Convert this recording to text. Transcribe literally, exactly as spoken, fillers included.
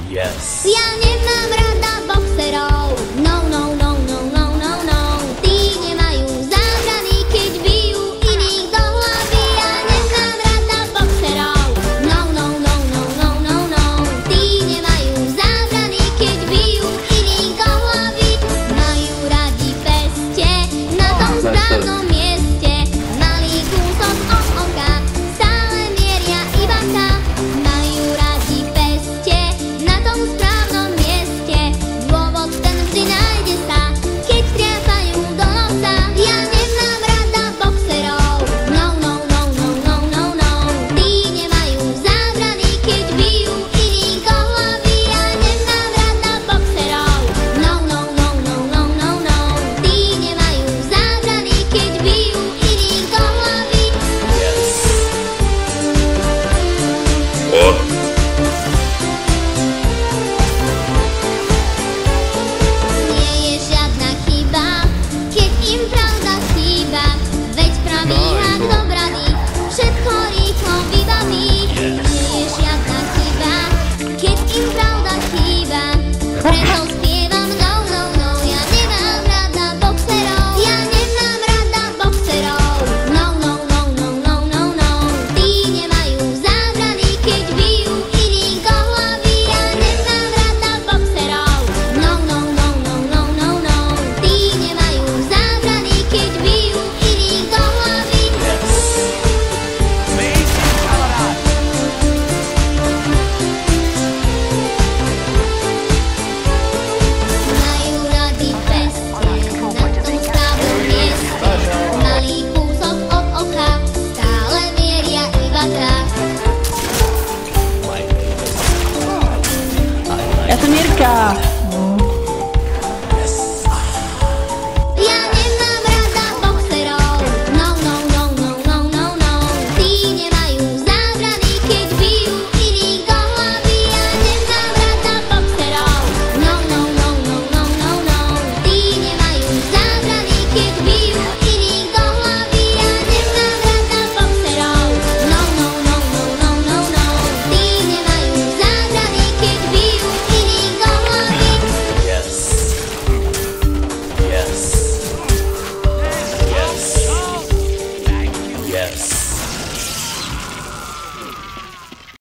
Yes. Ja nemám rada boxerov. No, no, no, no, no, no, no. Tí nemajú zábrany, keď bijú iných do hlavy. Ja nemám rada boxerov. No, no, no, no, no, no, no. Tí nemajú zábrany, keď bijú iných do hlavy. Majú radi peste na tom správnom mieste. Malý kúsok od oka, stále mieria iba tam. Majú radi peste na tom správnom mieste. Dôvod ten vždy nájde sa, keď triafajú do nosa. Ja nemám rada boxerov. No, no, no, no, no, no, no. Tí nemajú zábrany, keď bijú iných do hlavy. Ja nemám rada boxerov. No, no, no, no, no, no, no. Tí nemajú zábrany, keď bijú iných do hlavy. Yes. Nie je žiadna chyba, keď im pravda chýba. Veď pravý hák dobraný všetko rýchlo vybaví. Nie je žiadna chyba, keď im pravda chýba. Preto spievam no, no, no. Ja nemám rada boxerov. Ja nemám rada boxerov. No, no, no, no, no, no, no. Tí nemajú zábrany, keď bijú iných do hlavy. Ja nemám rada boxerov. No, no, no, no, no, no, no. Tí nemajú zábrany, keď bijú iných do hlavy. Majú radi peste na tom správnom mieste. Malý kúsok od oka, stále mieria iba tak. My name is I like Ja som Mirka.